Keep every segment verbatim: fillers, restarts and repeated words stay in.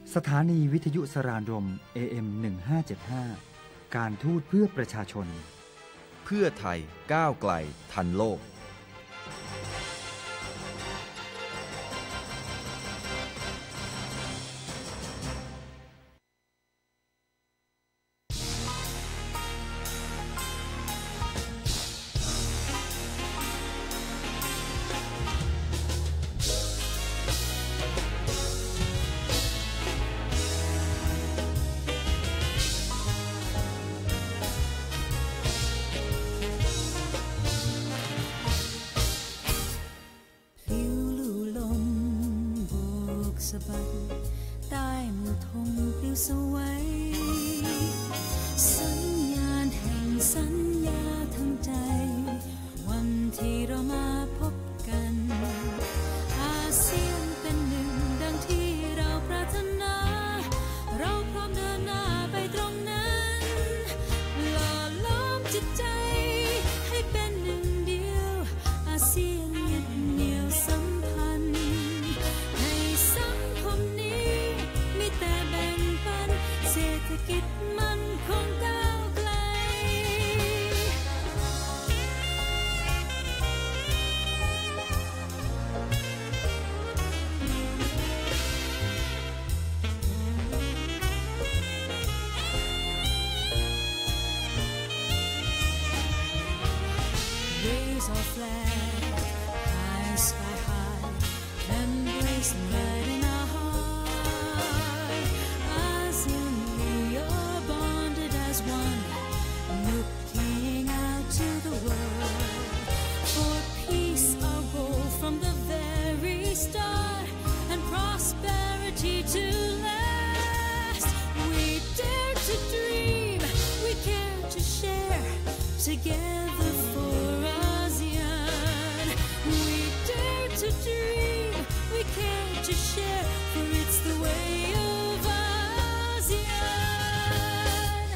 สถานีวิทยุสรานรม เอ เอ็ม หนึ่งห้าเจ็ดห้า การทูตเพื่อประชาชนเพื่อไทยก้าวไกลทันโลกใต้มือธงปลิวสวัยสัญญาณแห่งสัญญาทั้งใจวันที่เรามาพบกันอาเซียนเป็นหนึ่งดังที่เราปรารถนาเราพร้อมเดินหน้าไปตรงนั้นหล่อล้อมจิตใจให้เป็นหนึ่งเดียวอาเซียนยึดเหนี่ยวสัมพันธ์ในสังคมนี้มีแต่แบ่งปันเศรษฐกิจมันคงก้าวไกลRaise our flag high, sky high, embrace the light in our heart. ASEAN, we are bonded as one, looking out to the world. For peace, our goal from the very start, and prosperity to last. We dare to dream, we care to share, together for ASEAN. We dare to dream, we care to share, for it's the way of ASEAN.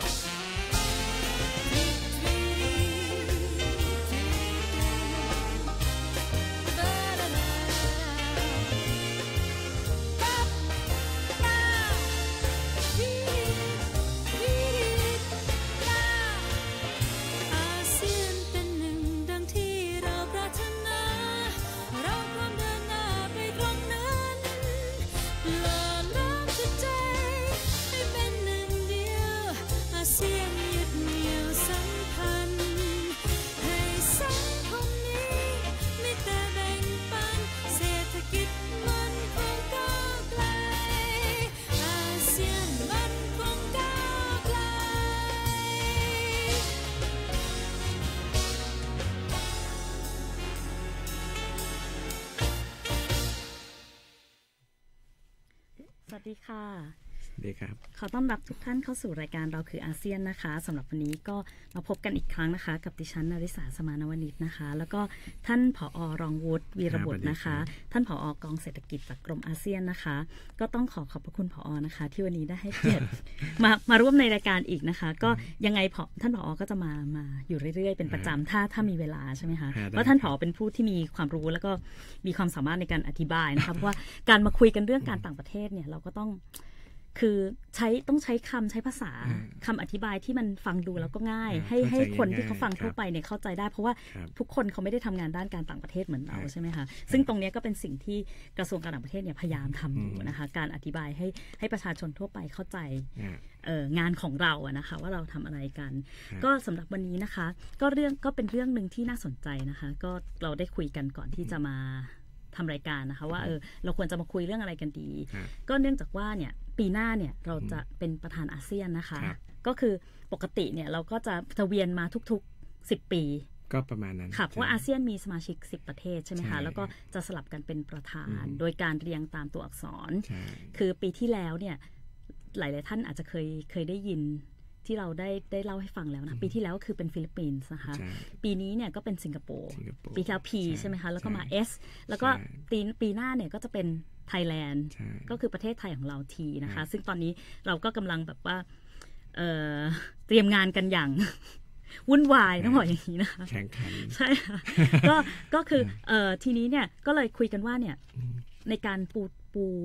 ASEAN เป็นหนึ่งดังที่เราปรารถนาเราพร้อมเดินหน้าไปตรงนั้นหล่อล้อมจิตใจให้เป็นหนึ่งเดียวอาเซียนยึดเหนี่ยวสัมพันธ์ให้สังคมนี้มีแต่แบ่งปันเศรษฐกิจมันคงก้าวไกลอาเซียนมันคงก้าวไกลสวัสดีค่ะดีครับขอต้อนรับทุกท่านเข้าสู่รายการเราคืออาเซียนนะคะสำหรับวันนี้ก็มาพบกันอีกครั้งนะคะกับดิฉันนริษาสมานวณิชนะคะ แล้วก็ท่านผอ.รองวุฒิวีรบุตรนะคะท่านผอ.กองเศรษฐกิจจากกรมอาเซียนนะคะก็ต้องขอขอบพระคุณผอ.นะคะที่วันนี้ได้ให้เกียรติ มามาร่วมในรายการอีกนะคะก็ยังไงผอ.ท่านผอ.ก็จะมามาอยู่เรื่อยๆเป็นประจำถ้าถ้ามีเวลาใช่ไหมคะเพราะท่านผอ.เป็นผู้ที่มีความรู้แล้วก็มีความสามารถในการอธิบายนะคะเพราะว่าการมาคุยกันเรื่องการต่างประเทศเนี่ยเราก็ต้องคือใช้ต้องใช้คำใช้ภาษาคำอธิบายที่มันฟังดูแล้วก็ง่ายให้ให้คนที่เขาฟังทั่วไปเนี่ยเข้าใจได้เพราะว่าทุกคนเขาไม่ได้ทำงานด้านการต่างประเทศเหมือนเราใช่ไหมคะซึ่งตรงนี้ก็เป็นสิ่งที่กระทรวงการต่างประเทศเนี่ยพยายามทำอยู่นะคะการอธิบายให้ให้ประชาชนทั่วไปเข้าใจงานของเราอะนะคะว่าเราทำอะไรกันก็สำหรับวันนี้นะคะก็เรื่องก็เป็นเรื่องนึงที่น่าสนใจนะคะก็เราได้คุยกันก่อนที่จะมาทำรายการนะคะว่าเออเราควรจะมาคุยเรื่องอะไรกันดีก็เนื่องจากว่าเนี่ยปีหน้าเนี่ยเราจะเป็นประธานอาเซียนนะคะก็คือปกติเนี่ยเราก็จะจะเวียนมาทุกๆสิบปีก็ประมาณนั้นค่ะเพราะว่าอาเซียนมีสมาชิกสิบประเทศใช่ไหมคะแล้วก็จะสลับกันเป็นประธานโดยการเรียงตามตัวอักษรคือปีที่แล้วเนี่ยหลายๆท่านอาจจะเคยเคยได้ยินที่เราได้ได้เล่าให้ฟังแล้วนะปีที่แล้วก็คือเป็นฟิลิปปินส์นะคะปีนี้เนี่ยก็เป็นสิงคโปร์ปีที่แล้ว P ใช่ไหมคะแล้วก็มา S แล้วก็ปีปีหน้าเนี่ยก็จะเป็นไทยแลนด์ก็คือประเทศไทยของเรา T นะคะซึ่งตอนนี้เราก็กำลังแบบว่าเอ่อเตรียมงานกันอย่างวุ่นวายต้องบอกอย่างนี้นะคะแข่งขันใช่ค่ะก็ก็คือเอ่อทีนี้เนี่ยก็เลยคุยกันว่าเนี่ยในการปูปู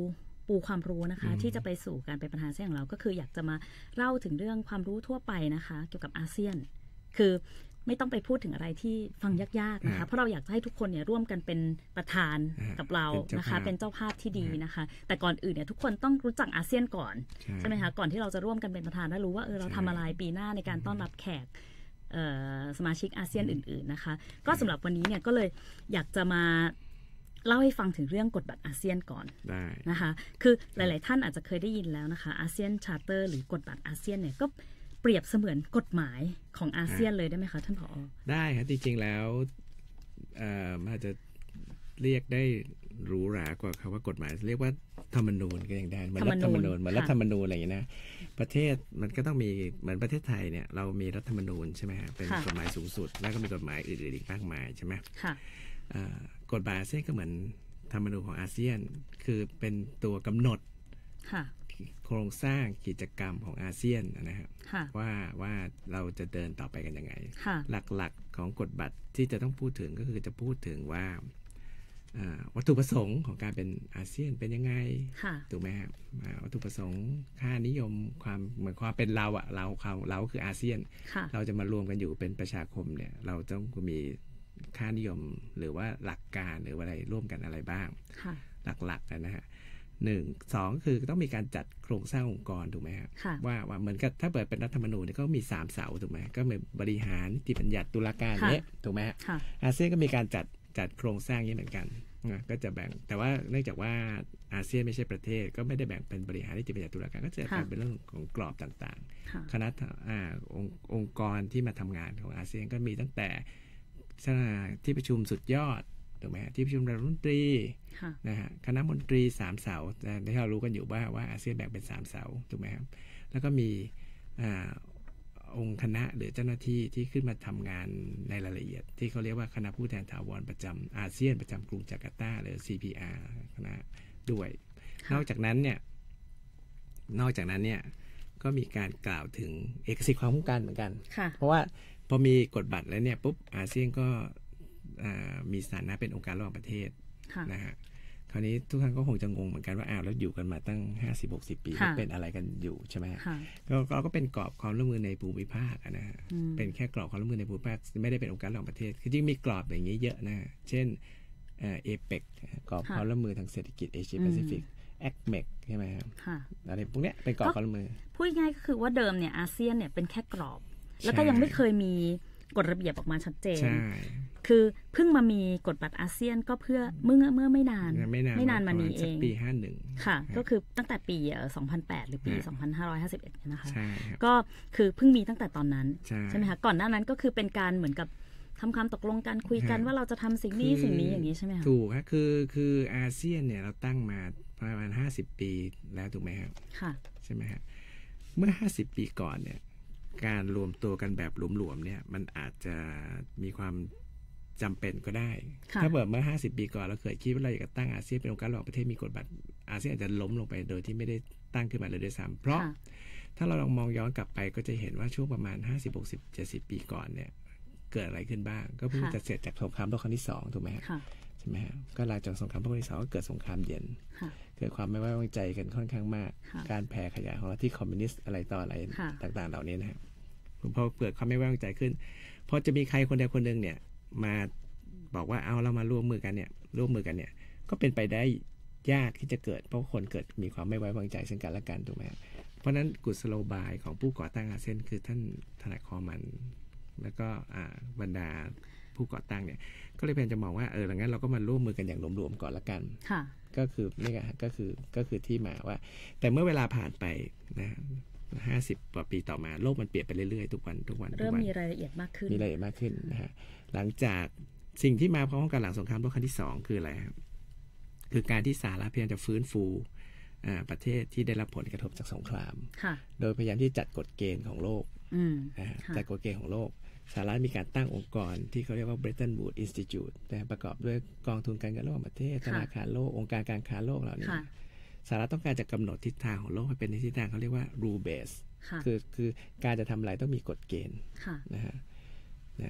ปูความรู้นะคะที่จะไปสู่การเป็นประธานอาเซียนของเราก็คืออยากจะมาเล่าถึงเรื่องความรู้ทั่วไปนะคะเกี่ยวกับอาเซียนคือไม่ต้องไปพูดถึงอะไรที่ฟังยากๆนะคะเพราะเราอยากจะให้ทุกคนเนี่ยร่วมกันเป็นประธานกับเรานะคะเป็นเจ้าภาพที่ดีนะคะแต่ก่อนอื่นเนี่ยทุกคนต้องรู้จักอาเซียนก่อนใช่ไหมคะก่อนที่เราจะร่วมกันเป็นประธานและรู้ว่าเออเราทำอะไรปีหน้าในการต้อนรับแขกสมาชิกอาเซียนอื่นๆนะคะก็สำหรับวันนี้เนี่ยก็เลยอยากจะมาเล่าให้ฟังถึงเรื่องกฎบัตรอาเซียนก่อนนะคะคือหลายๆท่านอาจจะเคยได้ยินแล้วนะคะอาเซียนชาร์เตอร์หรือกฎบัตรอาเซียนเนี่ยก็เปรียบเสมือนกฎหมายของอาเซียนเลยได้ไหมคะท่านผอ. ได้ครับจริงๆแล้วมันอาจจะเรียกได้หรูหรากว่าคำว่ากฎหมายเรียกว่าธรรมนูญก็ยังได้เหมือนรัฐธรรมนูญเหมือนรัฐธรรมนูญอะไรอย่างนี้นะประเทศมันก็ต้องมีเหมือนประเทศไทยเนี่ยเรามีรัฐธรรมนูญใช่ไหมฮะเป็นกฎหมายสูงสุดแล้วก็มีกฎหมายอื่นๆอีกมากมายใช่ไหมกฎหมายอาเซียนก็เหมือนธรรมนูญของอาเซียนคือเป็นตัวกำหนดโครงสร้างกิจกรรมของอาเซียนนะครับว่าว่าเราจะเดินต่อไปกันยังไงหลักๆของกฎบัตรที่จะต้องพูดถึงก็คือจะพูดถึงว่าวัตถุประสงค์ของการเป็นอาเซียนเป็นยังไงถูกไหมครับวัตถุประสงค์ค่านิยมความเหมือนความเป็นเราอะเราเราเราคืออาเซียนเราจะมารวมกันอยู่เป็นประชาคมเนี่ยเราต้องมีค่านิยมหรือว่าหลักการหรืออะไรร่วมกันอะไรบ้างหลักๆนะฮะหนึ่งสองคือต้องมีการจัดโครงสร้างองค์กรถูกไหมครับว่าว่าเหมือนกับถ้าเปิดเป็นรัฐธรรมนูญเนี่ยก็มีสามเสาถูกไหมก็มีบริหารนิติบัญญัติตุลาการเนี่ยถูกไหมอาเซียนก็มีการจัดจัดโครงสร้างนี้เหมือนกันก็จะแบ่งแต่ว่าเนื่องจากว่าอาเซียนไม่ใช่ประเทศก็ไม่ได้แบ่งเป็นบริหารนิติบัญญัติตุลาการก็จะแบ่งเป็นเรื่องของกรอบต่างๆคณะองค์องค์กรที่มาทำงานของอาเซียนก็มีตั้งแต่ที่ประชุมสุดยอดถูกไหมที่ประชุมรัฐมนตรีนะฮะคณะมนตรีสามเสาที่เรารู้กันอยู่ว่าว่าอาเซียนแบ่งเป็นสามเสาถูกไหมครับแล้วก็มีองค์คณะหรือเจ้าหน้าที่ที่ขึ้นมาทำงานในรายละเอียดที่เขาเรียกว่าคณะผู้แทนถาวรประจำอาเซียนประจำกรุงจาการ์ตาหรือ ซี พี อาร์ คณะด้วยนอกจากนั้นเนี่ยนอกจากนั้นเนี่ยก็มีการกล่าวถึงเอกสิทธิความคุ้มกันเหมือนกันเพราะว่าพอมีกฎบัตรแล้วเนี่ยปุ๊บอาเซียนก็มีสถานะเป็นองค์การระหว่างประเทศนะฮะคราวนี้ทุกท่านก็คงจะงงเหมือนกันว่าอ้าวแล้วอยู่กันมาตั้ง ห้าสิบหกสิบ ปีเป็นอะไรกันอยู่ใช่ไหมก็เราก็เป็นกรอบความร่วมมือในภูมิภาคนะฮะเป็นแค่กรอบความร่วมมือในภูมิภาคไม่ได้เป็นองค์การระหว่างประเทศคือจริงมีกรอบอย่างนี้เยอะนะเช่นเอเปกกรอบความร่วมมือทางเศรษฐกิจเอเชียแปซิฟิกแอคเมกใช่ไหมครับอะไรพวกนี้เป็นกรอบความร่วมมือพูดง่ายก็คือว่าเดิมเนี่ยอาเซียนเนี่ยเป็นแค่กรอบแล้วก็ยังไม่เคยมีกฎระเบียบออกมาชัดเจนคือเพิ่งมามีกฎบัตรอาเซียนก็เพื่อเมื่อเมื่อไม่นานไม่นานมานี้เองปีห้าสิบเอ็ดค่ะก็คือตั้งแต่ปีสองพันแปดหรือปีสองพันห้าร้อยห้าสิบเอ็ดนะคะก็คือเพิ่งมีตั้งแต่ตอนนั้นใช่ไหมคะก่อนหน้านั้นก็คือเป็นการเหมือนกับทำความตกลงกันคุยกันว่าเราจะทำสิ่งนี้สิ่งนี้อย่างนี้ใช่ไหมคะถูกครับคือคืออาเซียนเนี่ยเราตั้งมาประมาณห้าสิบปีแล้วถูกไหมครับค่ะใช่ไหมครับเมื่อห้าสิบปีก่อนเนี่ยการรวมตัวกันแบบหลวมๆเนี่ยมันอาจจะมีความจำเป็นก็ได้ถ้าเปิดเมื่อห้าสิบปีก่อนเราเคยคิดว่าเราอยากจะตั้งอาเซียนเป็นองค์การระหว่างประเทศมีกฎบัตรอาเซียนอาจจะล้มลงไปโดยที่ไม่ได้ตั้งขึ้นมาเลยด้วยซ้ำเพราะถ้าเราลองมองย้อนกลับไปก็จะเห็นว่าช่วงประมาณห้าสิบ หกสิบ เจ็ดสิบปีก่อนเนี่ยเกิดอะไรขึ้นบ้างก็เพิ่งจะเสร็จจากสงครามโลกครั้งที่สองถูกไหมใช่ไหมฮะก็หลังจากสงครามโลกครั้งที่สองก็เกิดสงครามเย็นเกิดความไม่ไว้วางใจกันค่อนข้างมากการแผ่ขยายของลัทธิคอมมิวนิสต์อะไรต่ออะไรต่างๆเหล่านี้นะพอเกิดความไม่ไว้วางใจขึ้นพอจะมีใครคนใดคนหนึ่งเนี่ยมาบอกว่าเอาเรามาร่วมมือกันเนี่ยร่วมมือกันเนี่ยก็เป็นไปได้ยากที่จะเกิดเพราะคนเกิดมีความไม่ไว้วางใจซึ่งกันและกันถูกไหมเพราะนั้นกุศโลบายของผู้ก่อตั้งอาเซียนคือท่านธนาคอมันแล้วก็บรรดาผู้ก่อตั้งเนี่ยก็เลยพยายามจะมองว่าเอออย่างนั้นเราก็มาร่วมมือกันอย่างหลวมๆก่อนละกันก็คือนี่ไงก็คือก็คือที่มาว่าแต่เมื่อเวลาผ่านไปนะห้าสิบกว่าปีต่อมาโลกมันเปลี่ยนไปเรื่อยๆทุกวันทุกวันเริ่มมีรายละเอียดมากขึ้นมีรายละเอียดมากขึ้นนะฮะหลังจากสิ่งที่มาพร้อมกันหลังสงครามโลกครั้งที่สองคืออะไรครับคือการที่สหรัฐพยายามจะฟื้นฟูประเทศที่ได้รับผลกระทบจากสงครามโดยพยายามที่จัดกฎเกณฑ์ของโลกจัดกฎเกณฑ์ของโลกสหรัฐมีการตั้งองค์กรที่เขาเรียกว่า Bretton Woods Institute ประกอบด้วยกองทุนการเงินระหว่างประเทศธนาคารโลกองค์การการค้าโลกเหล่านี้สหรัฐต้องการจะกำหนดทิศทางของโลกให้เป็นในทิศทางเขาเรียกว่า rule base คือคือการจะทำอะไรต้องมีกฎเกณฑ์นะฮะนะ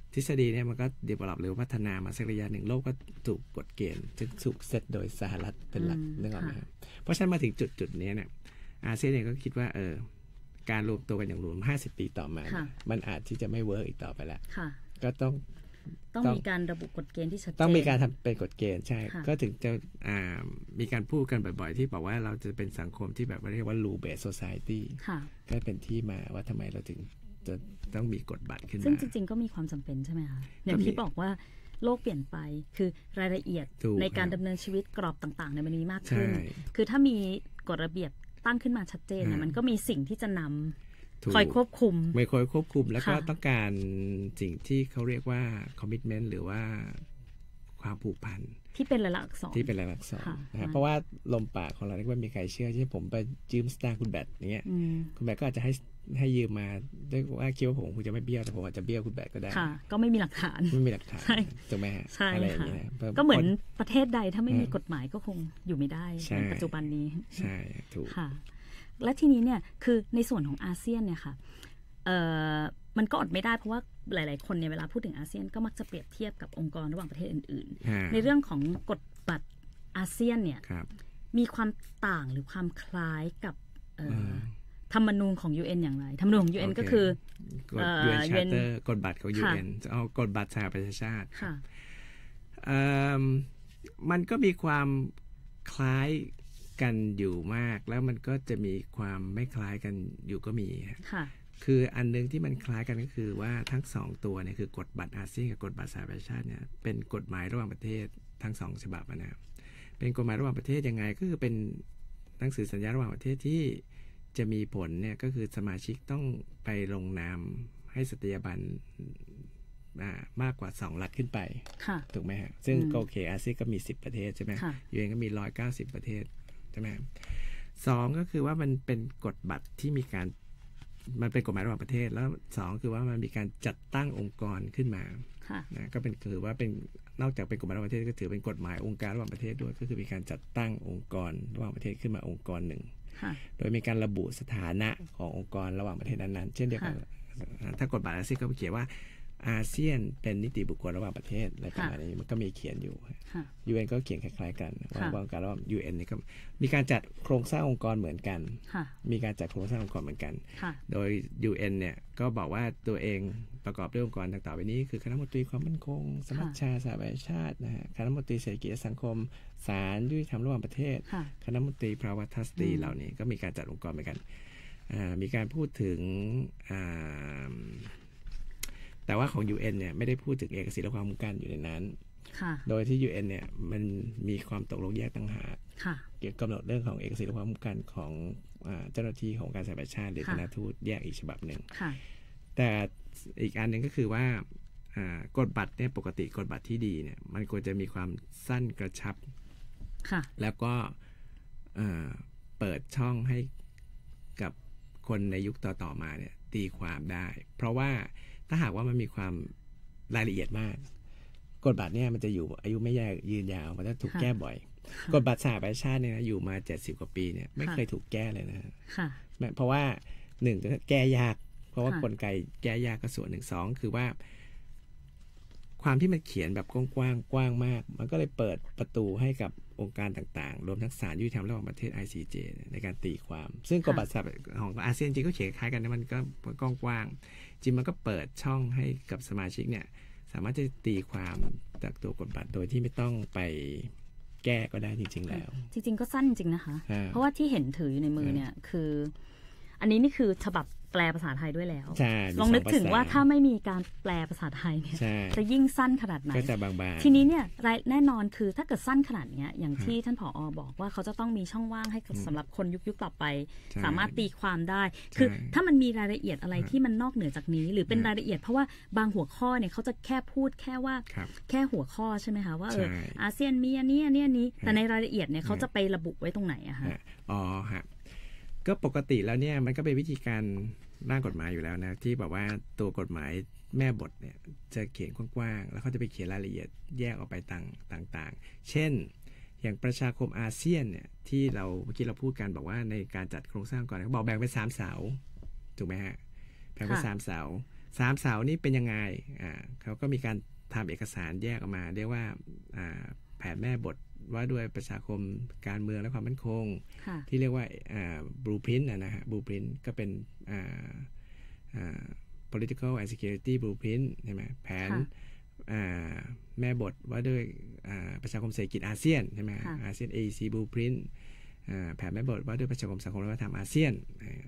ทฤษฎีเนี่ยมันก็ develop หรือพัฒนามาสักระยะหนึ่งโลกก็ถูกกฎเกณฑ์ซึ่งถูกเซตโดยสหรัฐเป็นหลักนึกออกไหมครับเพราะฉะนั้นมาถึงจุดจุดนี้เนี่ยอาเซียนเองก็คิดว่าเออการรวมตัวกันอย่างรวมห้าสิบปีต่อมามันอาจที่จะไม่เวิร์กอีกต่อไปแล้วก็ต้องต้องมีการระบุกฎเกณฑ์ที่ชัดเจนต้องมีการทำเป็นกฎเกณฑ์ใช่ก็ถึงจะมีการพูดกันบ่อยๆที่บอกว่าเราจะเป็นสังคมที่แบบเรียกว่า rule based society ก็เป็นที่มาว่าทำไมเราถึงจะต้องมีกฎบัตรขึ้นมาซึ่งจริงๆก็มีความจำเป็นใช่ไหมคะอย่างที่บอกว่าโลกเปลี่ยนไปคือรายละเอียดในการดำเนินชีวิตกรอบต่างๆในมันมีมากขึ้นคือถ้ามีกฎระเบียบตั้งขึ้นมาชัดเจนเนี่ยมันก็มีสิ่งที่จะนำคอยควบคุมไม่คอยควบคุมแล้วก็ต้องการสิ่งที่เขาเรียกว่า commitment หรือว่าความผูกพันที่เป็นลายลักษณ์อักษรที่เป็นลายลักษณ์อักษรนะเพราะว่าลมปากของเราเรียกว่ามีใครเชื่อที่ผมไปยืมสตางค์คุณแบทอย่างเงี้ยคุณแบทก็อาจจะให้ให้ยืมมาด้วยว่าคิดว่าผมคงจะไม่เบี้ยวแต่ผมอาจจะเบี้ยวคุณแบทก็ได้ค่ะก็ไม่มีหลักฐานไม่มีหลักฐานถูกไหมฮะอะไรอย่างเงี้ยก็เหมือนประเทศใดถ้าไม่มีกฎหมายก็คงอยู่ไม่ได้ในปัจจุบันนี้ใช่ถูกค่ะและทีนี้เนี่ยคือในส่วนของอาเซียนเนี่ยค่ะเอ่อมันก็อดไม่ได้เพราะว่าหลายๆคนเนี่ยเวลาพูดถึงอาเซียนก็มักจะเปรียบเทียบกับองค์กรระหว่างประเทศอื่นๆในเรื่องของกฎบัตรอาเซียนเนี่ยมีความต่างหรือความคล้ายกับธรรมนูญของ ยู เอ็น อย่างไรธรรมนูญของ ยู เอ็น ก็คือกฎ ยู เอ็น Charter กฎบัตรของ ยู เอ็น เอากฎบัตรสหประชาชาติมันก็มีความคล้ายกันอยู่มากแล้วมันก็จะมีความไม่คล้ายกันอยู่ก็มีค่ะคืออันนึงที่มันคล้ายกันก็คือว่าทั้งสองตัวเนี่ยคือกฎบัตรอาเซียนกับกฎบัตรสหประชาชาติเนี่ยเป็นกฎหมายระหว่างประเทศทั้งสองฉบับนะเป็นกฎหมายระหว่างประเทศยังไงก็คือเป็นหนังสือสัญญาระหว่างประเทศที่จะมีผลเนี่ยก็คือสมาชิกต้องไปลงนามให้สถาบันมากกว่าสองรัฐขึ้นไปถูกไหมฮะซึ่งโอเคอาเซียนก็มีสิบประเทศใช่ไหมยูเอ็นก็มีหนึ่งร้อยเก้าสิบประเทศใช่ไหมสองก็คือว่ามันเป็นกฎบัตรที่มีการมันเป็นกฎหมายระหว่างประเทศแล้วสองคือว่ามันมีการจัดตั้งองค์กรขึ้นมานะก็เป็นถือว่าเป็นนอกจากเป็นกฎหมายระหว่างประเทศก็ถือเป็นกฎหมายองค์การระหว่างประเทศด้วยก็คือมีการจัดตั้งองค์กรระหว่างประเทศขึ้นมาองค์กรหนึ่งโดยมีการระบุสถานะขององค์กรระหว่างประเทศนั้นๆเช่นเดียวกันถ้ากฎหมายอาเซียนก็เขียนว่าอาเซียนเป็นนิติบุคคลระหว่างประเทศอะไรประมาณนี้มันก็มีเขียนอยู่ ยู เอ็น ก็เขียนคล้ายๆกันว่าองค์การระหว่าง ยู เอ็น นี่ก็มีการจัดโครงสร้างองค์กรเหมือนกันมีการจัดโครงสร้างองค์กรเหมือนกันโดย ยู เอ็น เนี่ยก็บอกว่าตัวเองประกอบด้วยองค์กรต่างๆไปนี้คือคณะมนตรีความมั่นคงสมัชชาสหประชาชาตินะฮะคณะมนตรีเศรษฐกิจและสังคมศาลยุติธรรมระหว่างประเทศคณะมนตรีภาวะทัศนีเหล่านี้ก็มีการจัดองค์กรเหมือนกันมีการพูดถึงแต่ว่าของ ยู เอ็น เนี่ยไม่ได้พูดถึงเอกสิทธิและความคุ้มกันอยู่ในนั้นโดยที่ ยู เอ็น เนี่ยมันมีความตกลงแยกต่างหากเกี่ยวกับกำหนดเรื่องของเอกสิทธิและความคุ้มกันของเจ้าหน้าที่ของการสหประชาชาติหรือคณะทูตแยกอีกฉบับหนึ่งแต่อีกอันหนึ่งก็คือว่ากฎบัตรเนี่ยปกติกฎบัตรที่ดีเนี่ยมันควรจะมีความสั้นกระชับแล้วก็เปิดช่องให้กับคนในยุคต่อๆมาเนี่ยตีความได้เพราะว่าถ้าหากว่ามันมีความรายละเอียดมากกฎบัตรเนี่ยมันจะอยู่อายุไม่ยาวยืนยาวมันจะถูกแก้บ่อยกฎบัตรสหประชาชาติเนี่ยนะอยู่มาเจ็ดสิบกว่าปีเนี่ยไม่เคยถูกแก้เลยนะเพราะว่าหนึ่งแก้ยากเพราะว่ากลไกแก้ยากก็ส่วนหนึ่งสองคือว่าความที่มันเขียนแบบกว้างๆกว้างมากมันก็เลยเปิดประตูให้กับองค์การต่างๆรวมทั้งศาลยุติธรรมระหว่างประเทศ ไอ ซี เจ ในการตีความซึ่งกฎบัตรของอาเซียนจริงก็เขียนคล้ายกันนะมันก็กว้างๆจริงมันก็เปิดช่องให้กับสมาชิกเนี่ยสามารถจะตีความจากตัวกฎบัตรโดยที่ไม่ต้องไปแก้ก็ได้จริงๆแล้วจริงๆก็สั้นจริงนะคะเพราะว่าที่เห็นถืออยู่ในมือเนี่ยคืออันนี้นี่คือฉบับแปลภาษาไทยด้วยแล้วลองนึกถึงว่าถ้าไม่มีการแปลภาษาไทยเนี่ยจะยิ่งสั้นขนาดไหนก็จะบางๆทีนี้เนี่ยแน่นอนคือถ้าเกิดสั้นขนาดนี้อย่างที่ท่านผอ.บอกว่าเขาจะต้องมีช่องว่างให้สำหรับคนยุคยุคต่อไปสามารถตีความได้คือถ้ามันมีรายละเอียดอะไรที่มันนอกเหนือจากนี้หรือเป็นรายละเอียดเพราะว่าบางหัวข้อเนี่ยเขาจะแค่พูดแค่ว่าแค่หัวข้อใช่ไหมคะว่าเอออาเซียนมีอันนี้อันนี้อันนี้แต่ในรายละเอียดเนี่ยเขาจะไประบุไว้ตรงไหนอะคะอ๋อฮะก็ปกติแล้วเนี่ยมันก็เป็นวิธีการร่างกฎหมายอยู่แล้วนะที่บอกว่าตัวกฎหมายแม่บทเนี่ยจะเขียนกว้างๆแล้วเขาจะไปเขียนรายละเอียดแยกออกไปต่างๆเช่นอย่างประชาคมอาเซียนเนี่ยที่เราเมื่อกี้เราพูดกันบอกว่าในการจัดโครงสร้างก่อนเขาบอกแบ่งเป็นสามเสาถูกไหมฮะแบ่งเป็นสามเสาสามเสานี่เป็นยังไงอ่าเขาก็มีการทำเอกสารแยกออกมาเรียกว่าอ่าแผนแม่บทว่าด้วยประชาคมการเมืองและความมั่นคงที่เรียกว่าอ่า blueprint นะฮะ blueprint ก็เป็นอ่าอ่า political and security blueprint ใช่ไหมแผนแม่บทว่าด้วยประชาคมเศรษฐกิจอาเซียนใช่ไหมอาเซียน เอ อี ซี Blueprint แผนแม่บทว่าด้วยประชาคมสังคมและวัฒนธรรมอาเซียน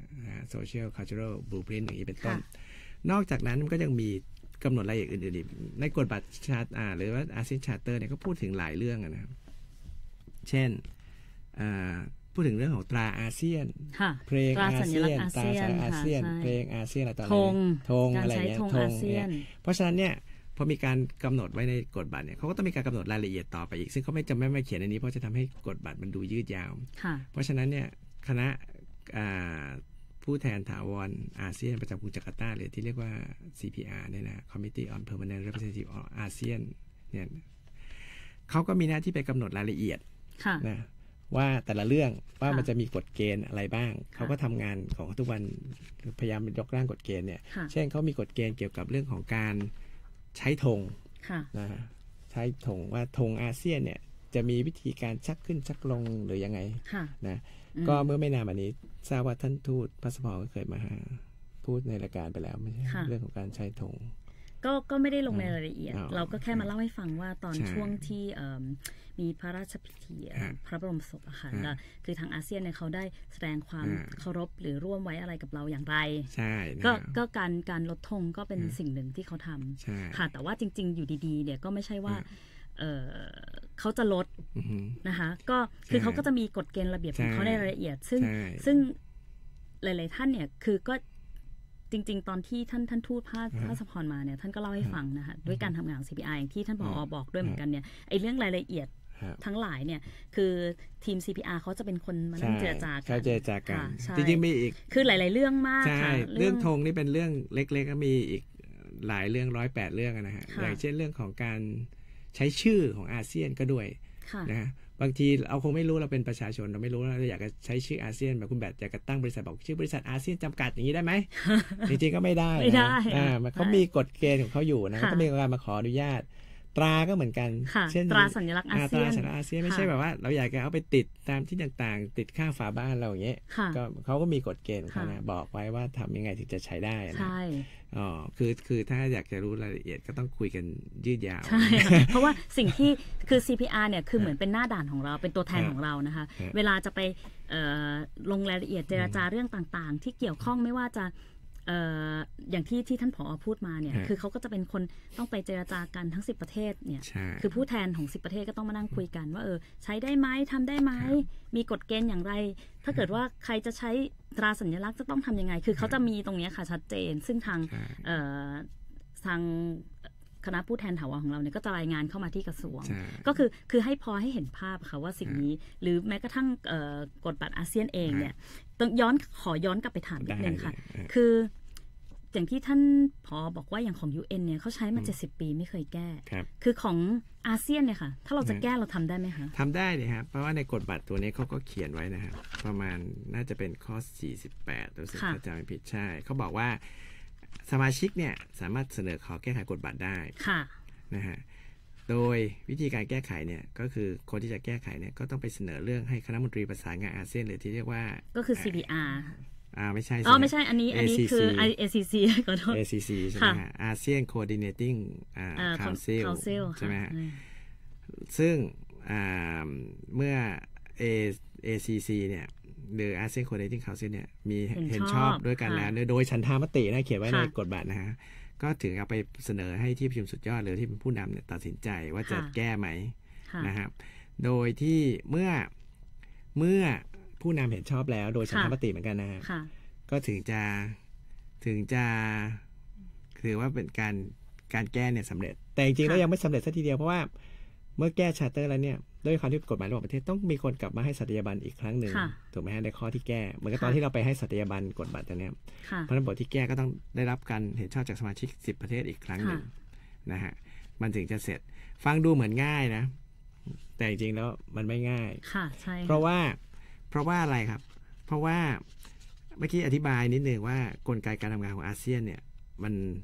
Social Cultural Blueprint อย่างนี้เป็นต้นนอกจากนั้นมันก็ยังมีกำหนดรายละเอียดอื่นๆอีกในกฎบัตรชาติหรือว่าอาเซียนชาร์เตอร์เนี่ยก็พูดถึงหลายเรื่องนะครับเช่นพูดถึงเรื่องของตราอาเซียนเพลงอาเซียนตราสัญลักษณ์อาเซียนเพลงอาเซียนอะไรต่ออะไรธงอะไรเงี้ยธงเนี่ยเพราะฉะนั้นเนี่ยพอมีการกำหนดไว้ในกฎบัตรเนี่ยเขาก็ต้องมีการกำหนดรายละเอียดต่อไปอีกซึ่งเขาไม่จำไม่ไม่เขียนในนี้เพราะจะทำให้กฎบัตรมันดูยืดยาวเพราะฉะนั้นเนี่ยคณะผู้แทนถาวรอาเซียนประจำกรุงจาการ์ตาหรือที่เรียกว่า ซี พี อาร์ เนี่ยนะ Committee on Permanent Representative of อาเซียนเนี่ยเขาก็มีหน้าที่ไปกำหนดรายละเอียดนะว่าแต่ละเรื่องว่ามันจะมีกฎเกณฑ์อะไรบ้างเขาก็ทำงานของทุกวันพยายามยกร่างกฎเกณฑ์เนี่ยเช่นเขามีกฎเกณฑ์เกี่ยวกับเรื่องของการใช้ธงนะใช้ธงว่าธงอาเซียนเนี่ยจะมีวิธีการชักขึ้นชักลงหรือยังไงนะก็เมื่อไม่นานมานี้ทราบว่าท่านทูตพาสปอร์ตก็เคยมาพูดในรายการไปแล้วไม่ใช่เรื่องของการใช้ธงก็ก็ไม่ได้ลงในรายละเอียดเราก็แค่มาเล่าให้ฟังว่าตอนช่วงที่มีพระราชพิธีพระบรมศพอะค่ะคือทางอาเซียนเนี่ยเขาได้แสดงความเคารพหรือร่วมไว้อะไรกับเราอย่างไรก็ก็การการลดธงก็เป็นสิ่งหนึ่งที่เขาทำค่ะแต่ว่าจริงๆอยู่ดีๆเนี่ยก็ไม่ใช่ว่าเขาจะลดนะคะก็คือเขาก็จะมีกฎเกณฑ์ระเบียบของเขาในรายละเอียดซึ่งซึ่งหลายๆท่านเนี่ยคือก็จริงๆตอนที่ท่านท่านทูตพาพาสพรมาเนี่ยท่านก็เล่าให้ฟังนะคะด้วยการทำงานของ ซี พี อาร์ อย่างที่ท่านผอ.บอกด้วยเหมือนกันเนี่ยไอ้เรื่องรายละเอียดทั้งหลายเนี่ยคือทีม ซี พี อาร์ เขาจะเป็นคนมานั่งเจรจากันเจรจากันจริงๆมีอีกคือหลายๆเรื่องมากค่ะเรื่องธงนี่เป็นเรื่องเล็กๆก็มีอีกหลายเรื่องร้อยแปดเรื่องนะฮะอย่างเช่นเรื่องของการใช้ชื่อของอาเซียนก็ด้วยนะบางทีเราคงไม่รู้เราเป็นประชาชนเราไม่รู้เราอยากจะใช้ชื่ออาเซียนแบบคุณแบบอยากจะตั้งบริษัทบอกชื่อบริษัทอาเซียนจำกัดอย่างนี้ได้ไหม จริงๆก็ไม่ได้ไม่ได้เขามีกฎเกณฑ์ของเขาอยู่นะก็มีการมาขออนุญาตตราก็เหมือนกันเช่นตราสัญลักษณ์อาเซียนตราสัญลักษณ์อาเซียนไม่ใช่แบบว่าเราอยากจะเอาไปติดตามที่ต่างๆติดข้างฝาบ้านเราอย่างเงี้ยก็เขาก็มีกฎเกณฑ์เขานะบอกไว้ว่าทำยังไงถึงจะใช้ได้นะอ๋อคือคือถ้าอยากจะรู้รายละเอียดก็ต้องคุยกันยืดยาวใช่เพราะว่าสิ่งที่คือ ซี พี อาร์ เนี่ยคือเหมือนเป็นหน้าด่านของเราเป็นตัวแทนของเรานะคะเวลาจะไปลงรายละเอียดเจรจาเรื่องต่างๆที่เกี่ยวข้องไม่ว่าจะอย่างที่ที่ท่านผอ.พูดมาเนี่ยคือเขาก็จะเป็นคนต้องไปเจรจากันทั้งสิบประเทศเนี่ยคือผู้แทนของสิบประเทศก็ต้องมานั่งคุยกันว่าเออใช้ได้ไหมทำได้ไหมมีกฎเกณฑ์อย่างไรถ้าเกิดว่าใครจะใช้ตราสัญลักษณ์จะต้องทำยังไงคือเขาจะมีตรงนี้ค่ะชัดเจนซึ่งทางทางคณะผู้แทนถาวรของเราเนี่ยก็จะรายงานเข้ามาที่กระทรวงก็คือคือให้พอให้เห็นภาพค่ะว่าสิ่งนี้หรือแม้กระทั่งกฎบัตรอาเซียนเองเนี่ยต้องย้อนขอย้อนกลับไปถามนิดนึงค่ะคืออย่างที่ท่านผอ.บอกว่าอย่างของ ยู เอ็น เนี่ยเขาใช้มาเจ็ดสิบปีไม่เคยแก้คือของอาเซียนเนี่ยค่ะถ้าเราจะแก้เราทำได้ไหมคะทำได้เลยครับเพราะว่าในกฎบัตรตัวนี้เขาก็เขียนไว้นะครับประมาณน่าจะเป็นข้อสี่สิบแปดรู้สึกถ้าจำไม่ผิดใช่เขาบอกว่าสมาชิกเนี่ยสามารถเสนอขอแก้ไขกฎบัตรได้นะฮะโดยวิธีการแก้ไขเนี่ยก็คือคนที่จะแก้ไขเนี่ยก็ต้องไปเสนอเรื่องให้คณะมนตรีประสานงานอาเซียนหรือที่เรียกว่าก็คือ ซี พี อาร์อ่าไม่ใช่อ๋อไม่ใช่อันนี้อันนี้คือ เอ ซี ซี ขอโทษเอ ซี ซี ใช่ไหมฮะ ASEAN Coordinating อ่า Council ใช่ไหมฮะซึ่งอ่าเมื่อ เอ ซี ซี เนี่ยหรือ ASEAN Coordinating Council เนี่ยมีเห็นชอบด้วยกันแล้วโดยฉันทามตินะเขียนไว้ในกฎบัตรนะฮะก็ถึงเอาไปเสนอให้ที่ประชุมสุดยอดหรือที่เป็นผู้นำเนี่ยตัดสินใจว่าจะแก้ไหมนะครับโดยที่เมื่อเมื่อผู้นำเห็นชอบแล้วโดยฉันทามติเหมือนกันนะฮะก็ถึงจะถึงจะถือว่าเป็นการการแก้เนี่ยสำเร็จแต่จริงๆแล้วยังไม่สำเร็จสักทีเดียวเพราะว่าเมื่อแก้ชาร์เตอร์แล้วเนี่ยด้วยความที่กฎหมายระหว่างประเทศต้องมีคนกลับมาให้สัตยาบันอีกครั้งหนึ่งถูกไหมฮะในข้อที่แก้เหมือนกับตอนที่เราไปให้สัตยาบันกฎบัตรตัวเนี้ยเพราะฉะนั้นบทที่แก้ก็ต้องได้รับการเห็นชอบจากสมาชิกสิบประเทศอีกครั้งหนึ่งนะฮะมันถึงจะเสร็จฟังดูเหมือนง่ายนะแต่จริงๆแล้วมันไม่ง่ายเพราะว่าเพราะว่าอะไรครับเพราะว่าเมื่อกี้อธิบายนิดนึงว่ากลไกการทำงานของอาเซียนเนี่ยมัน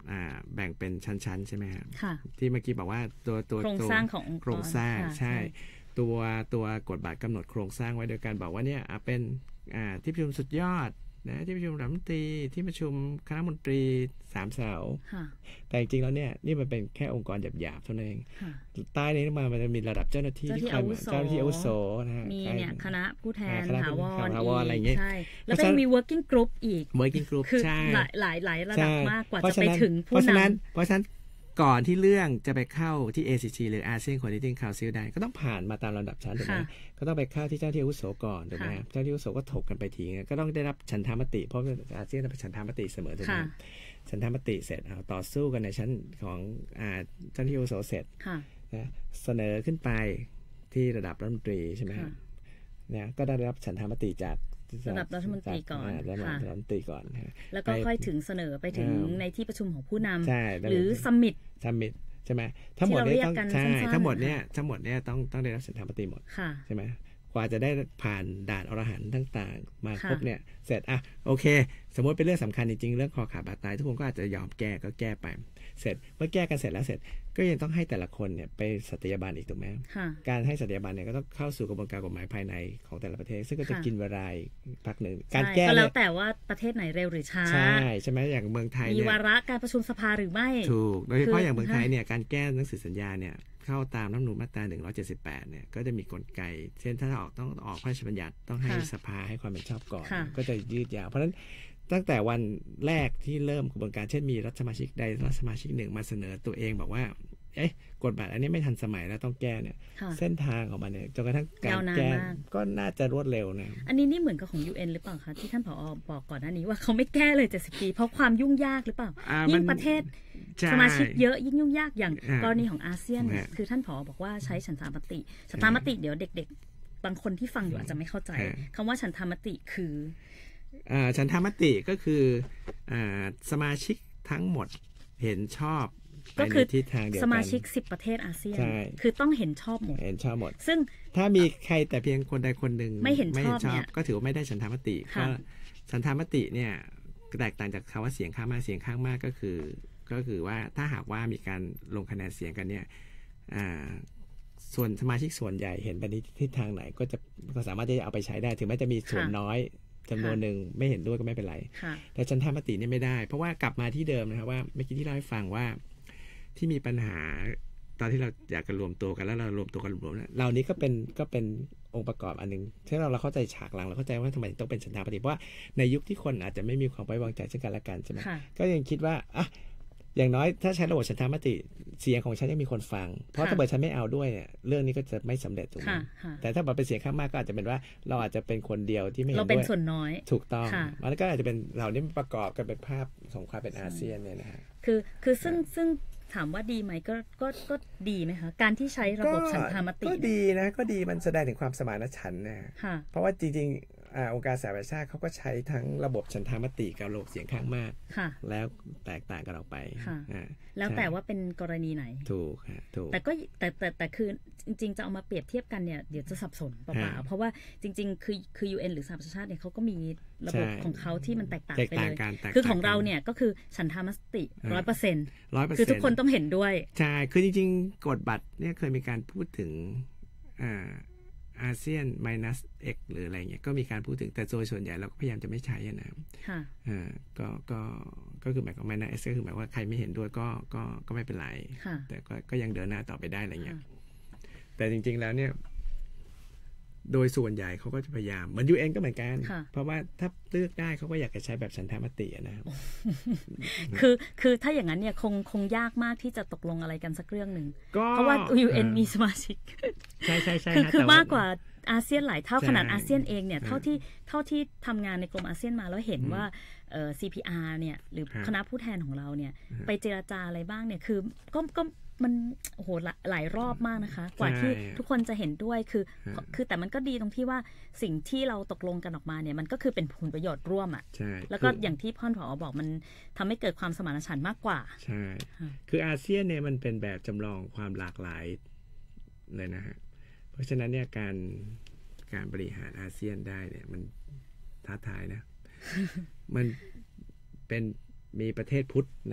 อ่าแบ่งเป็นชั้นๆใช่ไหมครับค่ะที่เมื่อกี้บอกว่าตัวตัวโครงสร้างขององค์กรโครงสร้างค่ะใช่ตัวตัวกฎบัตรกำหนดโครงสร้างไว้โดยการบอกว่าเนี่ยอ่ะเป็นอ่าที่ประชุมสุดยอดนะที่ประชุมรัฐมนตรีที่ประชุมคณะมนตรีสามเสาค่ะแต่จริงๆแล้วเนี่ยนี่มันเป็นแค่องค์กรหยาบๆเท่านั้นเองค่ะใต้นี้มามันจะมีระดับเจ้าหน้าที่เจ้าหน้าที่ที่คอยอาวุโสเจ้าหน้าที่อาวุโสนะฮะมีเนี่ยคณะผู้แทนคณะถาวรถาวรอะไรอย่างเงี้ยใช่แล้วก็ยังมี working group อีก working group คือใช่หลายหลายหลายระดับใช่มากกว่าเพราจะไปฉนั้นถึงผู้เพราะฉะนั้นนำเพราะฉะนั้นก่อนที่เรื่องจะไปเข้าที่ เอ ซี ซี หรือ Asian Coordinating Council ได้ก็ต้องผ่านมาตามลำดับชั้นถูกไหมค่ะก็ต้องไปเข้าที่เจ้าหน้าที่อาวุโสก่อนถูกไหมค่ะเจ้าหน้าที่อาวุโสก็ถกกันไปทีก็ต้องได้รับฉันทามติเพราะอาเซียนต้องเป็นฉันทามติเสมอถูกไหมค่ะฉันทามติเสร็จเอาต่อสู้กันในชั้นของอ่าเจ้าหน้าที่อาวุโสเสร็จค่ะนะเสนอขึ้นไปที่ระดับรัฐมนตรีใช่ไหมค่ะเนี่ยก็ได้รับฉันทามติจากระดับรัฐมนตรีก่อนาระดับค่ะรัฐมนตรีก่อนนะฮะแล้วก็ไปค่อยถึงเสนอไปถึงอ่าในที่ประชุมของผู้นใช่ำหรือซัมมิตซัมมิตใช่ไหมทั้งหมดเนี่ยต้องที่เราเรียกกันใช่สั้นๆทั้งหมดเนี่ยนะคะทั้งหมดเนี่ยต้องต้องได้รับฉันทามติหมดค่ะใช่ไหมกว่าจะได้ผ่านด่านอรหันต์ต่างๆ มาค่ะครบเนี่ยเสร็จอ่ะโอเค สมมติเป็นเรื่องสำคัญจริงๆเรื่องคอขาดบาดตายทุกคนก็อาจจะยอมแก้ก็แก้ไปเสร็จเมื่อแก้กันเสร็จแล้วเสร็จก็ยังต้องให้แต่ละคนเนี่ยไปสัตยาบันอีกถูกไหมค่ะการให้สัตยาบันเนี่ยก็ต้องเข้าสู่กระบวนการกฎหมายภายในของแต่ละประเทศ ซึ่งก็จะค่ะกินเวลาอีกพักหนึ่งใช่การแก้ก็แล้เนี่วย แต่ว่าประเทศไหนเร็วหรือช้าใช่ใช่ไหมอย่างเมืองไทยมีเนี่ยวาระการประชุมสภาหรือไม่ถูกโดยเฉพาะคืออย่างเมืองไทยฮะเนี่ยการแก้หนังสือสัญญาเนี่ยเข้าตามรัฐธรรมนูญมาตราหนึ่งร้อยเจ็ดสิบแปดเนี่ยก็จะมีกลไกเช่นถ้าออกต้องออกพระราชบัญญัติต้องให้ค่ะสภาให้ความเห็นชอบก่อนค่ะก็จะยืดยาวเพราะฉะนั้นตั้งแต่วันแรกที่เริ่มกระบวนการเช่นมีรัฐสมาชิกใดรัฐสมาชิกหนึ่งมาเสนอตัวเองบอกว่าเอ๊ะกฎหมายอันนี้ไม่ทันสมัยแล้วต้องแก้เนี่ยค่ะเส้นทางของมันเนี่ยจนกระทั่งการยาวนานแก้มากก็น่าจะรวดเร็วนะอันนี้นี่เหมือนกับของ ยู เอ็น หรือเปล่าคะที่ท่านผอบอกก่อนหน้านี้ว่าเขาไม่แก้เลยเจ็ดสิบปีเพราะความยุ่งยากหรือเปล่าอ่ายิ่งมันประเทศใช่สมาชิกเยอะยิ่งยุ่งยากอย่างอ่ากรณีของอาเซียนเนี่ยอ่าคือท่านผอบอกว่าใช้ฉันทามติฉันทามติเดี๋ยวเด็กๆ บางคนที่ฟังอยู่อาจจะไม่เข้าใจอ่าคำว่าฉันทามติคืออ่าฉันทามติก็คืออ่าสมาชิกทั้งหมดเห็นชอบไปก็ในคือทิศทางเดียวสกันมาชิกสิบประเทศอาเซียนใช่คือต้องเห็นชอบหมดเห็นชอบหมดซึ่งถ้ามีใครแต่เพียงคนใดคนหนึ่งไม่เห็นชอบเนี่ยก็ถือว่าไม่ได้ฉันทามติเพค่ะราะฉันทามติเนี่ยแตกต่างจากคำว่าเสียงข้างมากเสียงข้างมากก็คือ ก็คือว่าถ้าหากว่ามีการลงคะแนนเสียงกันเนี่ยอ่าส่วนสมาชิกส่วนใหญ่เห็นไปในทิศทางไหนก็จะก็สามารถที่จะเอาไปใช้ได้ถึงแม้จะมีส่วนค่ะน้อยจำนวนหนึ่งไม่เห็นด้วยก็ไม่เป็นไรค่ะแต่ฉันทามติเนี่ยไม่ได้ เพราะว่ากลับมาที่เดิมนะครับว่าเมื่อกี้ที่เล่าให้ฟังว่าที่มีปัญหาตอนที่เราอยากจะรวมตัวกันแล้วเรารวมตัวกันรวมๆเรานี้ก็เป็นก็เป็นองค์ประกอบอันหนึงที่เราเราเข้าใจฉากหลังเราเข้าใจว่าทำไมต้องเป็นฉันทามติเพราะว่าในยุคที่คนอาจจะไม่มีความไว้วางใจซึ่งกันและกันใช่ไหมค่ะก็ยังคิดว่าอ่ะอย่างน้อยถ้าใช้ระบบฉันทามติเสียงของฉันยังมีคนฟัง เพราะค่ะถ้าเกิดฉันไม่เอาด้วยเนี่ยเรื่องนี้ก็จะไม่สำเร็จถูกไหมค่ะค่ะแต่ถ้าแบบเป็นเสียงข้างมากก็อาจจะเป็นว่าเราอาจจะเป็นคนเดียวที่ไม่เห็นเราด้วยเป็นส่วนน้อยถูกต้องค่ะมันก็อาจจะเป็นเหล่านี้ประกอบกันเป็นภาพของความเป็นอาเซียนเนี่ยนะฮะคือคือซึ่งซึ่งถามว่าดีไหมก็ก็ก็ดีไหมคะการที่ใช้ระบบฉันทามติก็ดีนะก็ดีมันแสดงถึงความสมานฉันท์นะค่ะเพราะว่าจริงๆอ่าองค์การสหประชาชาติเขาก็ใช้ทั้งระบบฉันทามติกับระบบเสียงข้างมากค่ะแล้วแตกต่างกันออกไปค่ะอ่าแล้วแต่ใช่ว่าเป็นกรณีไหนถูกฮะถูกแต่ก็แต่แต่แต่คือจริง ๆ จะเอามาเปรียบเทียบกันเนี่ยเดี๋ยวจะสับสนเปล่าฮะๆเพราะว่าจริง ๆ คือคือ ยู เอ็น หรือสหประชาชาติเนี่ยเขาก็มีระบบใช่ของเขาที่มันแตกต่างแตกไปต่าเลงยกันแตกคือของต่างกันเราเนี่ยก็คือฉันทามติอ่าร้อยเปอร์เซ็นต์ร้อยเปอร์คือเซ็นต์ทุกคนต้องเห็นด้วยใช่คือจริงๆกฎบัตรเนี่ยเคยมีการพูดถึงอ่าอาเซียน minus x หรืออะไรเงี้ยก็มีการพูดถึงแต่โดยส่วนใหญ่เราก็พยายามจะไม่ใช้อะนะค่ะอ่าก็ก็ก็คือหมายความว่า minus x ก็คือหมายว่าใครไม่เห็นด้วยก็ก็ก็ไม่เป็นไรค่ะแต่ก็ก็ยังเดินหน้าต่อไปได้อะไรเงี้ยค่ะแต่จริงๆแล้วเนี่ยโดยส่วนใหญ่เขาก็จะพยายามเหมือน ยู เอ็น ก็เหมือนกันค่ะเพราะว่าถ้าเลือกได้เขาก็อยากจะใช้แบบฉันทามติอะนะครับคือคือถ้าอย่างนั้นเนี่ยคงคงยากมากที่จะตกลงอะไรกันสักเรื่องหนึ่งก็เพราะว่า ยู เอ็นอ่ามีสมาชิกใช่ใช่ใช่คือฮะคือแต่มากกว่าอาเซียนหลายเท่าใช่ขนาดอาเซียนเองเนี่ยอ่าเท่าที่เท่าที่ทำงานในกรมอาเซียนมาแล้วเห็นว่าเอ่อ ซี พี อาร์ เนี่ยหรือฮะคณะผู้แทนของเราเนี่ยฮะไปเจรจาอะไรบ้างเนี่ยคือก็ก็มันโอ้โหหลายหลายรอบมากนะคะ กว่าที่ทุกคนจะเห็นด้วยคือฮะคือแต่มันก็ดีตรงที่ว่าสิ่งที่เราตกลงกันออกมาเนี่ยมันก็คือเป็นผลประโยชน์ร่วมอ่ะใช่แล้วก็คืออย่างที่พ่อนผอบอกมันทำให้เกิดความสมานฉันท์มากกว่าใช่ค่ะคืออาเซียนเนี่ยมันเป็นแบบจำลองความหลากหลายเลยนะฮะ เพราะฉะนั้นเนี่ยการการบริหารอาเซียนได้เนี่ยมันท้าทายนะ มันเป็นมีประเทศพุทธนะ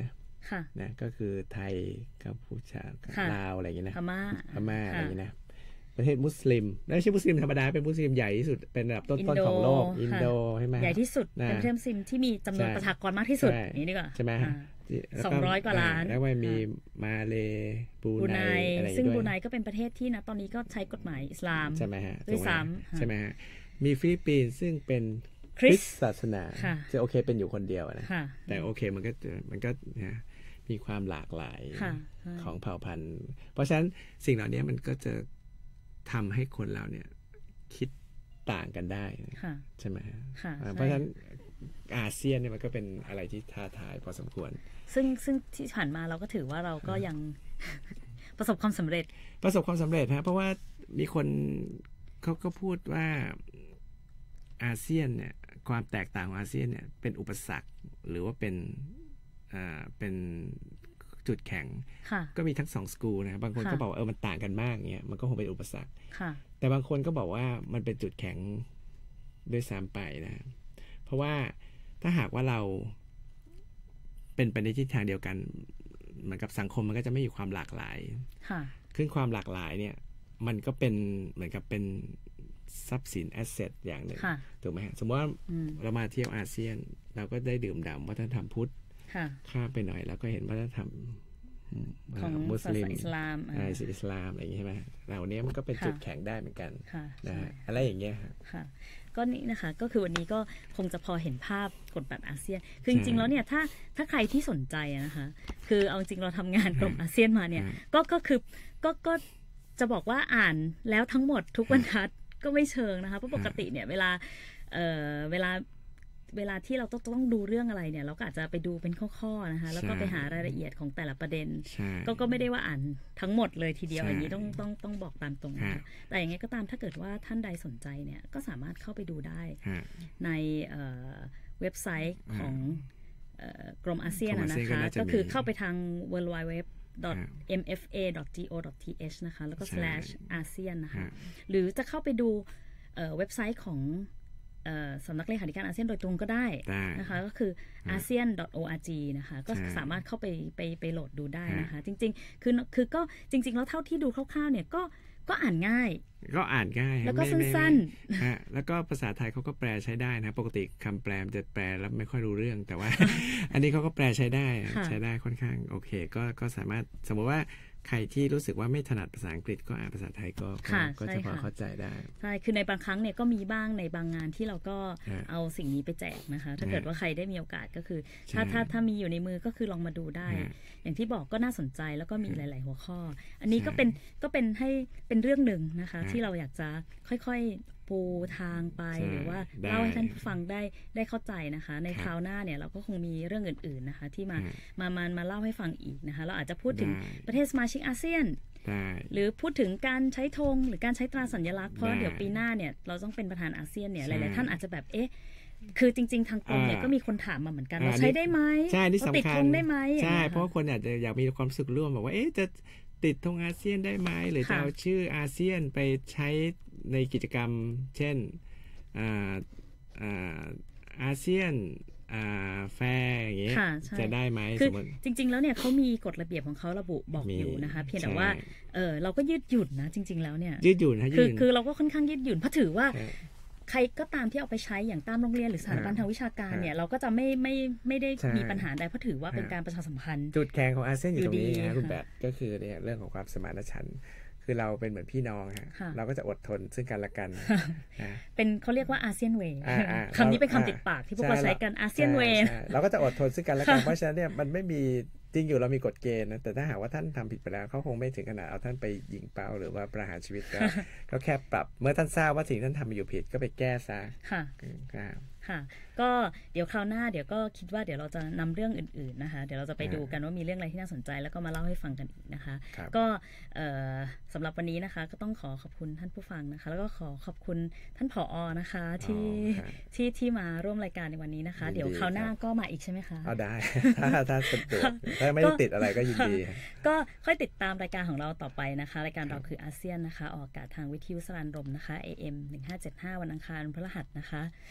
ค่ะนะก็คือไทยกัมพูชาค่ะลาวอะไรอย่างเงี้ยนะพม่าพม่าอะไรค่ะอย่างเงี้ยนะประเทศมุสลิมไม่ใช่มุสลิมธรรมดาเป็นมุสลิมใหญ่ที่สุดเป็นระดับต้นๆของโลกอินโดใช่ไหมใหญ่ที่สุดนะเป็นประเทศมุสลิมที่มีจำนวนใช่ประชากรมากที่สุดใช่อย่างนี้ดีกว่าใช่ไหมอ่าแล้วสองร้อยกว่าล้านแล้วก็มีค่ะมาเลบรูบรูไนไนอะไรอย่างซึ่งเงี้ยบรูด้วยไนก็เป็นประเทศที่นะตอนนี้ก็ใช้กฎหมายอิสลามใช่ไหมฮะด้วยถูกไหมซ้ำใช่ไหมฮะมีฟิลิปปินส์ซึ่งเป็นคริสต์ศาสนาค่ะจะโอเคเป็นอยู่คนเดียวนะค่ะแต่โอเคมันก็จะมันก็นะมีความหลากหลายค่ะใช่ของเผ่าพันธุ์ เพราะฉะนั้นสิ่งเหล่านี้มันก็จะทำให้คนเราเนี่ยคิดต่างกันได้ค่ะใช่ไหมฮะค่ะอ่าใช่เพราะฉะนั้นอาเซียนเนี่ยมันก็เป็นอะไรที่ท้าทายพอสมควรซึ่งซึ่งที่ผ่านมาเราก็ถือว่าเราก็ยัง ประสบความสำเร็จประสบความสำเร็จฮะเพราะว่ามีคนเขาก็พูดว่าอาเซียนเนี่ยความแตกต่างของอาเซียนเนี่ยเป็นอุปสรรคหรือว่าเป็นอ่าเป็นจุดแข็งค่ะก็มีทั้งสองสกูลนะบางคนค่ะก็บอกว่าเออมันต่างกันมากเงี้ยมันก็คงเป็นอุปสรรคค่ะแต่บางคนก็บอกว่ามันเป็นจุดแข็งด้วยซ้ำไปนะเพราะว่าถ้าหากว่าเราเป็นไปในทิศทางเดียวกันเหมือนกับสังคมมันก็จะไม่มีความหลากหลายค่ะขึ้นความหลากหลายเนี่ยมันก็เป็นเหมือนกับเป็นทรัพย์สินแอสเซทอย่างหนึ่งค่ะถูกไหมฮะสมมติว่าอืมเรามาเที่ยวอาเซียน เราก็ได้ดื่มด่ำวัฒนธรรมพุทธค่ะข้ามไปหน่อยแล้วก็เห็นวัฒนธรรมของมุสลิมศาสนาอิสลามอ่าอ่าอิสลามอะไรอย่างนี้ใช่ไหมเหล่านี้มันก็เป็นค่ะจุดแข็งได้เหมือนกันค่ะนะใช่ฮะอะไรอย่างเงี้ยฮะค่ะก็นี่นะคะก็คือวันนี้ก็คงจะพอเห็นภาพกฎบัตรอาเซียน คือจริงๆแล้วเนี่ยถ้าถ้าใครที่สนใจอะนะคะคือเอาจริงเราทำงานกลุ่มอาเซียนมาเนี่ยก็ก็คือก็ก็จะบอกว่าอ่านแล้วทั้งหมดทุกบรรทัดก็ไม่เชิงนะคะเพราะปกติเนี่ยเวลาเอ่อเวลาเวลาที่เราต้องต้องดูเรื่องอะไรเนี่ยเราก็อาจจะไปดูเป็นข้อๆนะคะแล้วก็ไปหารายละเอียดของแต่ละประเด็นใช่ก็ก็ไม่ได้ว่าอ่านทั้งหมดเลยทีเดียวใช่อย่างนี้ต้องต้องต้องบอกตามตรงนะฮะคะแต่อย่างไงก็ตามถ้าเกิดว่าท่านใดสนใจเนี่ยก็สามารถเข้าไปดูได้ฮะในเอ่อเว็บไซต์ของเอ่อกรมอาเซียนกรมอะอานะเซียนก็คะน่าจะก็คือมีเข้าไปทาง ดับเบิลยู ดับเบิลยู ดับเบิลยู ดับเบิลยู ดอทฮะเอ็ม เอฟ เอ ดอท จี โอ ดอท ที เอช นะคะแล้วก็ใช่ slash อาเซียนนะคะฮะหรือจะเข้าไปดูเอ่อเว็บไซต์ของเอ่อสำนักเลขาธิการอาเซียนโดยตรงก็ได้ได้นะคะก็คือ อาเซียน ดอท โอ อาร์ จี นะคะก็ใช่สามารถเข้าไปไปไปโหลดดูได้ฮะนะคะ จริงๆ คือคือก็จริง ๆ แล้วเท่าที่ดูคร่าวๆเนี่ยก็ก็อ่านง่ายก็อ่านง่ายฮะแล้วก็ไม่ไม่สั้นไม่ฮะแล้วก็ภาษาไทยเขาก็แปลใช้ได้นะปกติคำแปลมันจะแปลแล้วไม่ค่อยรู้เรื่องแต่ว่า อันนี้เขาก็แปลใช้ได้ค่ะใช้ได้ค่อนข้างโอเคก็ก็สามารถสมมติว่าใครที่รู้สึกว่าไม่ถนัดภาษาอังกฤษก็อ่านภาษาไทยก็ก็ค่ะก็ใช่จะพอค่ะเข้าใจได้ใช่ คือในบางครั้งเนี่ยก็มีบ้างในบางงานที่เราก็ฮะเอาสิ่งนี้ไปแจกนะคะ ถ้าฮะเกิดว่าใครได้มีโอกาสก็คือใช่ถ้าถ้าถ้ามีอยู่ในมือก็คือลองมาดูได้ฮะอย่างที่บอกก็น่าสนใจแล้วก็มีหลาย ๆ หัวข้อ อันนี้ใช่ก็เป็นก็เป็นให้เป็นเรื่องหนึ่งนะคะฮะที่เราอยากจะค่อยๆปูทางไปใช่หรือว่าได้เล่าให้ท่านผู้ฟังได้ได้เข้าใจนะคะ ในครับคราวหน้าเนี่ยเราก็คงมีเรื่องอื่น ๆ นะคะ ที่มาฮะมามามาเล่าให้ฟังอีกนะคะ เราอาจจะพูดถึงได้ประเทศสมาชิกอาเซียนได้หรือพูดถึงการใช้ธงหรือการใช้ตราสัญลักษณ์เพราะได้เดี๋ยวปีหน้าเนี่ยเราต้องเป็นประธานอาเซียนเนี่ยหใช่ลายๆท่านอาจจะแบบเอ๊ะคือจริง ๆ ทางกรมเนี่ยอ่าก็มีคนถามมาเหมือนกันอ่าว่าใช้ได้ไหมใช่นี่เราสำติดคัธญงได้ไหมอย่งใช่งี้ยเพราะว่าคนอาจจะอยากมีความสุขร่วมบอกว่าเอ๊ะจะติดธงอาเซียนได้ไหมหรือจะค่ะเอาชื่ออาเซียนไปใช้ในกิจกรรม เช่นอ่าอ่าอาเซียนอ่าแฟร์อย่างเงี้ยค่ะใช่จะได้ไหมคืสอมมติจริง ๆ แล้วเนี่ยเขามีกฎระเบียบของเขาระบุบอกมีอยู่นะคะ เพียงแต่ใช่ว่าเออเราก็ยืดหยุ่นนะจริง ๆ แล้วเนี่ยยืดหยุ่นฮะยืคืดอหยุ่นคือเราก็ค่อนข้างยืดหยุ่นเพราะถือว่าใช่ใครก็ตามที่เอาไปใช้อย่างตามโรงเรียนหรือสถาบันทางวิชาการเนี่ยเราก็จะไม่ไม่ไม่ได้ใช่มีปัญหาใดเพราะถือว่าเป็นฮะการประชาสัมพันธ์จุดแข็งของอาเซียนอยู่ตรงนี้อยู่ดีนะคุณค่ะแบทก็คือเนี่ยเรื่องของความสมานฉันท์คือเราเป็นเหมือนพี่น้องฮะค่ะเราก็จะอดทนซึ่งกันและกันนะเป็นเขาเรียกว่าอาเซียนเวย์อ่าอ่าคำนี้เป็นเราคำติดปากที่พวกเราใช้กันอาเซียนใช่เวย์ใช่เราก็จะอดทนซึ่งกันและกันเพราะฉะนั้นเนี่ยมันไม่มีจริงอยู่เรามีกฎเกณฑ์นะแต่ถ้าหากว่าท่านทำผิดไปแล้วเขาคงไม่ถึงขนาดเอาท่านไปยิงเป้าหรือว่าประหารชีวิตก็ ก็แค่ปรับเมื่อท่านทราบว่าสิ่งที่ท่านทำอยู่ผิดก็ไปแก้ซะค่ะครับค่ะ ก็เดี๋ยวคราวหน้าเดี๋ยวก็คิดว่าเดี๋ยวเราจะนำเรื่องอื่นๆนะคะ เดี๋ยวเราจะไปดูกันว่ามีเรื่องอะไรที่น่าสนใจแล้วก็มาเล่าให้ฟังกันอีกนะคะครับก็เอ่อสำหรับวันนี้นะคะก็ต้องขอขอบคุณท่านผู้ฟังนะคะ แล้วก็ขอขอบคุณท่านผอ.นะคะที่อ๋อครับที่ที่มาร่วมรายการในวันนี้นะคะยินดีเดี๋ยวคราวหน้าครับก็มาอีกใช่ไหมคะเอาได้ ถ้าถ้าสะดวกถ้าไม่ได้ติดอะไรก็ยินดีครับก็ค่อยติดตามรายการของเราต่อไปนะคะรายการเราคืออาเซียนนะคะออกอากาศทางวิทยุสรานรมนะคะ เอ เอ็ม หนึ่งห้าเจ็ดห้า วันอังคารพฤหัสนะคะ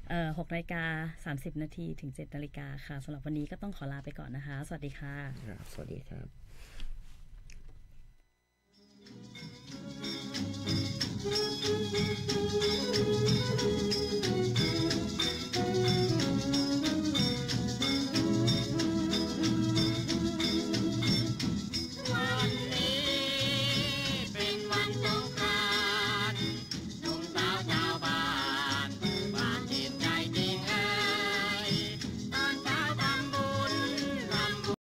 เอ่อหกนาฬิกาสามสิบนาทีถึงเจ็ดนาฬิกาค่ะสำหรับวันนี้ก็ต้องขอลาไปก่อนนะคะสวัสดีค่ะครับสวัสดีครับ